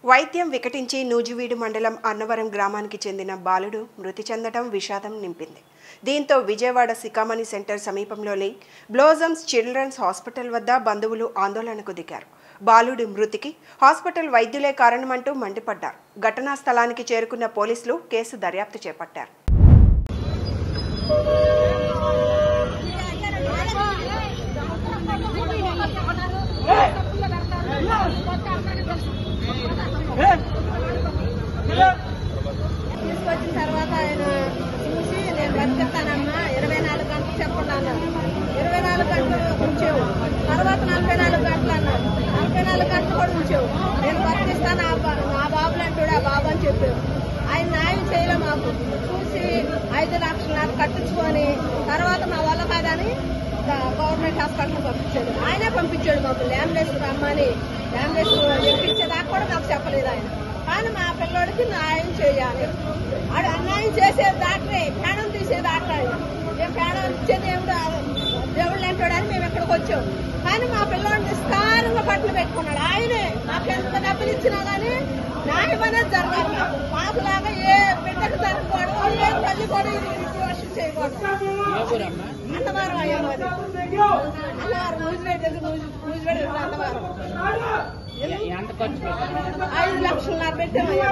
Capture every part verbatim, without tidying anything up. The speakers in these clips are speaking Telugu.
వైద్యం వికటించి నూజివీడు మండలం అన్నవరం గ్రామానికి చెందిన బాలుడు మృతి చెందడం విషాదం నింపింది. దీంతో విజయవాడ సికామణి సెంటర్ సమీపంలోని బ్లోజమ్స్ చిల్డ్రన్స్ హాస్పిటల్ వద్ద బంధువులు ఆందోళనకు దిగారు. బాలుడి మృతికి హాస్పిటల్ వైద్యులే కారణమంటూ మండిపడ్డారు. ఘటనా స్థలానికి చేరుకున్న పోలీసులు కేసు దర్యాప్తు చేపట్టారు. తీసుకొచ్చిన తర్వాత ఆయన చూసి నేను బతికిస్తానమ్మా ఇరవై నాలుగు గంటలు చెప్పండి అన్నారు. ఇరవై నాలుగు గంటలు ఉంచావు. తర్వాత నలభై నాలుగు గంటలు అన్నారు. నలభై నాలుగు గంటలు కూడా ఉంచావు. నేను బతికిస్తాను నా బాబులు అంటాడు ఆ బాబు అని చెప్పారు. ఆయన న్యాయం చేయలే. మాకు చూసి ఐదు లక్షలు నాకు కట్టించుకొని తర్వాత మా వల్ల కాదని గవర్నమెంట్ హాస్పిటల్ పంపించాడు. ఆయనే పంపించాడు. మాకు ల్యాంబులెన్స్ రమ్మని ల్యాంబులెన్స్ ఎక్కించేదాకా కూడా నాకు చెప్పలేదు ఆయన. కానీ మా పిల్లోడికి న్యాయం చేయాలి. ఆడు అన్యాయం చేసే డాక్టరే, ప్రాణం తీసే డాక్టర్ ఆయన. మేము ప్రాణం ఇచ్చే దేవుడు దేవుళ్ళు అంటాడని మేము ఇక్కడికి వచ్చాం. కానీ మా పిల్లోడిని నిస్కారంగా పట్ల పెట్టుకున్నాడు. ఆయనే మాకు ఎంత డబ్బులు ఇచ్చినా కానీ న్యాయం అనేది జరగాలి. మాకు మాకులాగా ఏ బిడ్డకు జరగకూడదు, ఏ తల్లి కూడా వర్షం చేయకూడదు. అన్నవారం అయ్యాము. అది అన్నవారం నూజివేడి దగ్గర నూజివేడి దగ్గర అన్నవారం ఐదు లక్షలు పెట్టామయ్యా.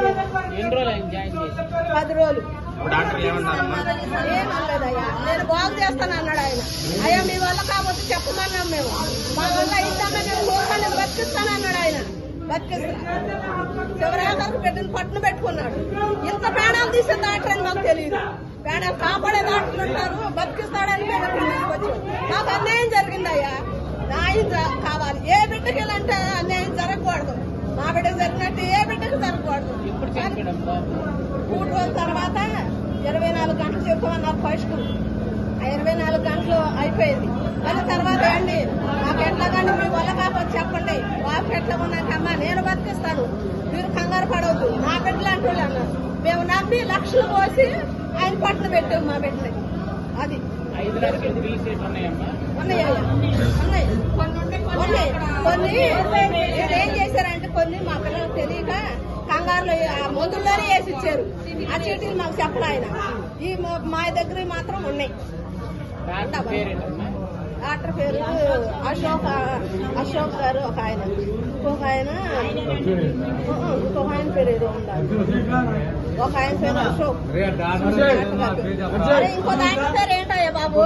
పది రోజులు ఏమనలేదయ్యా. నేను బాగు చేస్తాను అన్నాడు ఆయన. అయ్యా మీ వల్ల కాకపోతే చెప్పమన్నాం మేము. మా వల్ల ఇద్దామని నేను కోరుకొని బతికిస్తాను అన్నాడు ఆయన. బతికిస్తా చివరి బిడ్డను పట్టును పెట్టుకున్నాడు. ఇంత ప్రాణాలు తీసే డాక్టర్ అని మాకు తెలియదు. ప్రాణాలు కాపాడే డాక్టర్లు ఉంటారు. బతికిస్తాడని మేము ఇక్కడ తీసుకొచ్చాం. మాకు అన్యాయం జరిగిందయ్యా. న్యాయం కావాలి. ఏ బిడ్డకి ఇలాంటి అన్యాయం జరగకూడదు. మా బిడ్డకు జరిగినట్టు ఏ బిడ్డకు జరగకూడదు. మూడు రోజుల తర్వాత ఇరవై నాలుగు గంటలు చెప్పమన్నారు ఫస్ట్. ఆ ఇరవై నాలుగు గంటలు అయిపోయింది. మళ్ళీ తర్వాత అండి మాకు ఎట్లా కానీ మీ వల్ల కాకపోతే చెప్పండి. బాబు ఎట్లా ఉన్నాకమ్మా నేను బతికిస్తాను, మీరు కంగారు పడవద్దు, నా బిడ్డలు అంటూ అన్నారు. మేము నమ్మి లక్షలు పోసి ఆయన పట్టున పెట్టాము మా బిడ్డని. అది ఉన్నాయా ఉన్నాయి ఉన్నాయి కొన్ని ఏం చేశారంటే కొన్ని మా పిల్లలకు తెలియక కంగారులో ఆ మందుల్లోనే వేసి ఇచ్చారు. ఆ చీటీలు మాకు చెప్పలే ఆయన. ఈ మా దగ్గర మాత్రం ఉన్నాయి. డాక్టర్ పేరు అశోక్ అశోక్ గారు ఒక ఆయన, ఇంకొక ఆయన ఇంకొక ఆయన పేరు ఏదో ఉండాలి. ఒక ఆయన పేరు అశోక్, ఇంకో డాక్టర్ పేరు ఏంటయ్యా బాబు?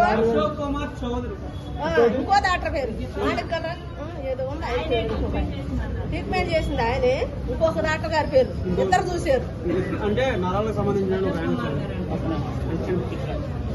ఇంకో డాక్టర్ పేరు మాణిక్ కదా ఏదో ఉంది. ఆయన పేరు ట్రీట్మెంట్ చేసింది ఆయనే. ఇంకొక డాక్టర్ గారి పేరు ఇద్దరు చూశారు. అంటే నరాలకు సంబంధించిన